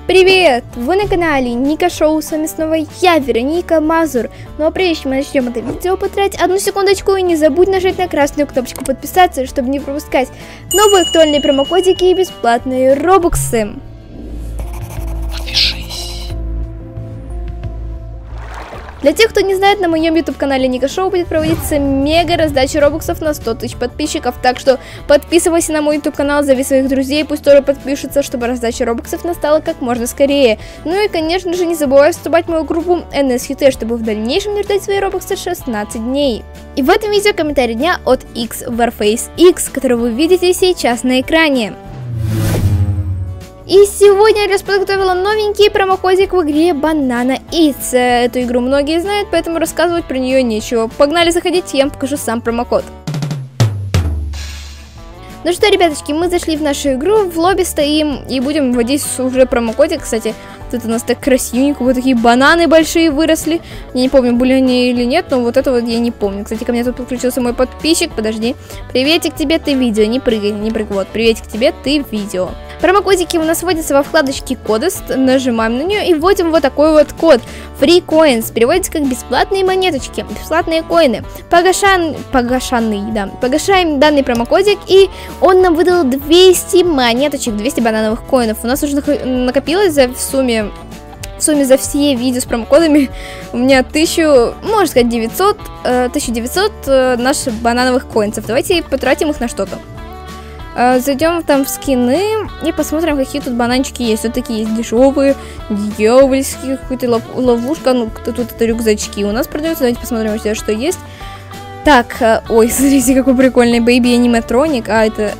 Привет! Вы на канале Ника Шоу, с вами снова я, Вероника Мазур. Ну а прежде чем мы начнем это видео, потратить одну секундочку и не забудь нажать на красную кнопочку подписаться, чтобы не пропускать новые актуальные промокодики и бесплатные робоксы. Для тех, кто не знает, на моем YouTube-канале Ника Шоу будет проводиться мега раздача робоксов на 100 тысяч подписчиков, так что подписывайся на мой YouTube-канал, зови своих друзей, пусть тоже подпишутся, чтобы раздача робоксов настала как можно скорее. Ну и, конечно же, не забывай вступать в мою группу NSHT, чтобы в дальнейшем не ждать свои робоксы 16 дней. И в этом видео комментарий дня от X Warface X, который вы видите сейчас на экране. И сегодня я подготовила новенький промокодик в игре Banana Eats. Эту игру многие знают, поэтому рассказывать про нее нечего. Погнали заходить, я вам покажу сам промокод. Ну что, ребяточки, мы зашли в нашу игру, в лобби стоим и будем вводить уже промокодик. Кстати, тут у нас так красивенько, вот такие бананы большие выросли. Я не помню, были они или нет, но вот это вот я не помню. Кстати, ко мне тут подключился мой подписчик, подожди. Приветик тебе, ты видео, не прыгай, вот, приветик тебе, ты видео. Промокодики у нас вводятся во вкладочке Codes, нажимаем на нее и вводим вот такой вот код. Free Coins, переводится как бесплатные монеточки, бесплатные коины. Погашаем данный промокодик, и он нам выдал 200 монеточек, 200 банановых коинов. У нас уже накопилось в сумме за все видео с промокодами у меня 1900 наших банановых коинцев. Давайте потратим их на что-то. Зайдем там в скины и посмотрим, какие тут бананчики есть. Вот такие есть дешевые, дьявольские, какая-то ловушка. Ну, тут это рюкзачки у нас продаются. Давайте посмотрим, что есть. Так, ой, смотрите, какой прикольный бэйби аниматроник. А, это,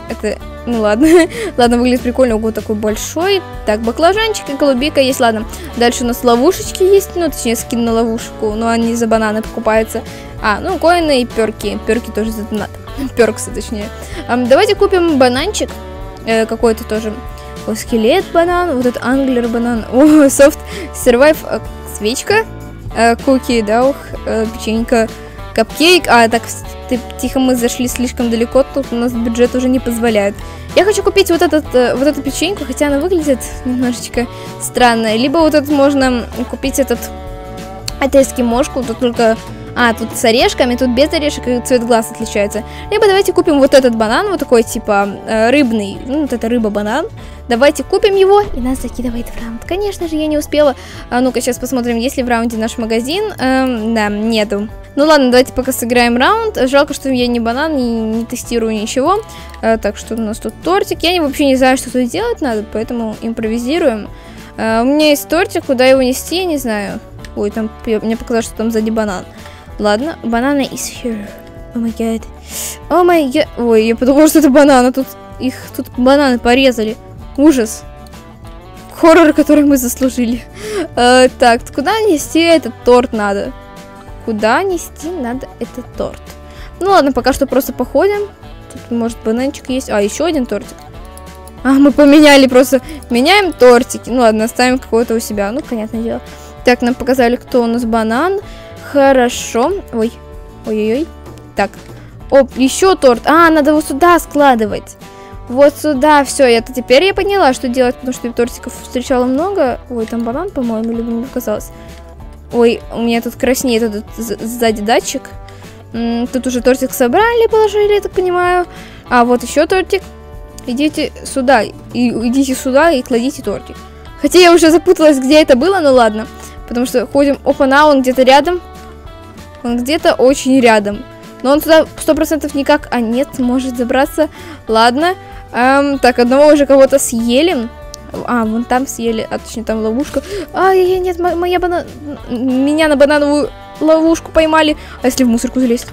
ну ладно. Ладно, выглядит прикольно, вот такой большой. Так, баклажанчик и голубика есть, ладно. Дальше у нас ловушечки есть, ну, точнее, скин на ловушку, но они за бананы покупаются. А, ну, коины и перки. Перки тоже за донат. Перксы, точнее. Давайте купим бананчик. Какой-то тоже. О, скелет банан. Вот этот англер банан. О, софт сервайв. Свечка. Куки, да, печенька. Капкейк. А, так, тихо, мы зашли слишком далеко. Тут у нас бюджет уже не позволяет. Я хочу купить вот эту печеньку, хотя она выглядит немножечко странно. Либо вот этот можно купить эту эскимошку. Тут только... А, тут с орешками, тут без орешек, и цвет глаз отличается. Либо давайте купим вот этот банан, вот такой, типа, рыбный. Ну, вот это рыба-банан. Давайте купим его, и нас закидывает в раунд. Конечно же, я не успела. Ну-ка, сейчас посмотрим, есть ли в раунде наш магазин. Да, нету. Ну ладно, давайте пока сыграем раунд. Жалко, что я не банан, не тестирую ничего. Так, что у нас тут тортик. Я вообще не знаю, что тут делать надо, поэтому импровизируем. У меня есть тортик, куда его нести, я не знаю. Ой, там, мне показалось, что там сзади банан. Ладно, бананы is here. О май гад. О май гад. Ой, я подумала, что это бананы. Тут бананы порезали. Ужас. Хоррор, который мы заслужили. Так, куда нести этот торт надо? Куда нести надо этот торт? Ну ладно, пока что просто походим. Тут, может, бананчик есть. А, еще один тортик. А, мы поменяли просто. Меняем тортики. Ну ладно, оставим какого-то у себя. Ну, понятное дело. Так, нам показали, кто у нас банан. Хорошо. Ой. Ой-ой-ой. Так. Оп, еще торт. А, надо его сюда складывать. Вот сюда. Все, теперь я поняла, что делать, потому что тортиков встречала много. Ой, там банан, по-моему, или мне показалось. Ой, у меня тут краснеет этот сзади датчик. Тут уже тортик собрали, положили, я так понимаю. А, вот еще тортик. Идите сюда. Идите сюда и кладите тортик. Хотя я уже запуталась, где это было, но ладно. Потому что ходим. Опа-на, он где-то рядом. Он где-то очень рядом. Но он туда 100% никак... А, нет, может забраться. Ладно. Так, одного уже кого-то съели. А, вон там съели. А, точнее, там ловушка. Ай-яй-яй, нет, меня на банановую ловушку поймали. А если в мусорку залезть?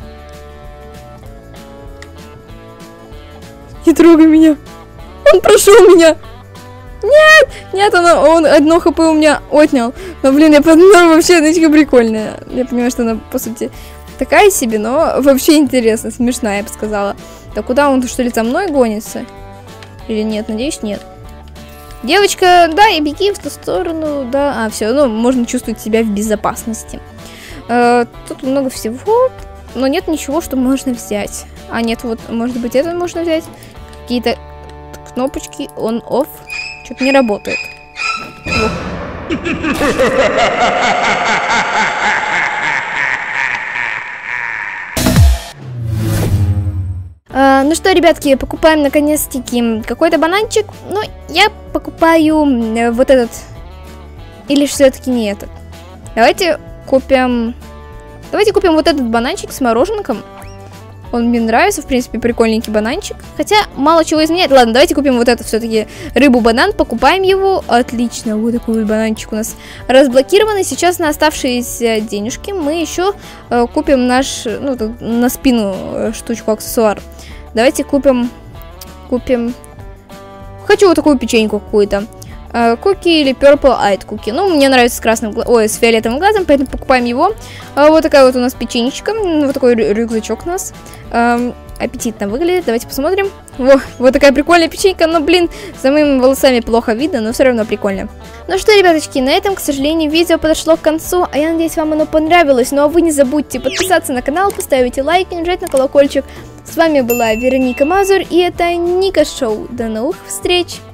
Не трогай меня. Он прошел меня. Нет! Нет, он одно хп у меня отнял. Но, блин, я подумала, вообще нычка прикольная. Я понимаю, что она, по сути, такая себе, но вообще интересно, смешная, я бы сказала. Так куда он, что ли, за мной гонится? Или нет? Надеюсь, нет. Девочка, да, и беги в ту сторону, да. А, все, ну, можно чувствовать себя в безопасности. Тут много всего, но нет ничего, что можно взять. А, нет, вот, может быть, это можно взять. Какие-то кнопочки on-off. Что-то не работает. Ну что, ребятки, покупаем наконец-таки какой-то бананчик. Ну, я покупаю вот этот. Или все-таки не этот. Давайте купим вот этот бананчик с мороженком. Он мне нравится, в принципе, прикольненький бананчик. Хотя мало чего изменяет. Ладно, давайте купим вот это все-таки рыбу-банан. Покупаем его. Отлично. Вот такой вот бананчик у нас разблокированный. Сейчас на оставшиеся денежки мы еще купим наш, ну, на спину штучку, аксессуар. Давайте купим... Хочу вот такую печеньку какую-то. Куки или Purple Eyed Cookie. Ну, мне нравится с красным, с фиолетовым глазом, поэтому покупаем его. Вот такая вот у нас печенечка. Вот такой рюкзачок у нас. Аппетитно выглядит. Давайте посмотрим. Вот такая прикольная печенька. Но, блин, за моими волосами плохо видно, но все равно прикольно. Ну что, ребяточки, на этом, к сожалению, видео подошло к концу. А я надеюсь, вам оно понравилось. Ну а вы не забудьте подписаться на канал, поставить лайк и нажать на колокольчик. С вами была Вероника Мазур, и это Ника Шоу. До новых встреч!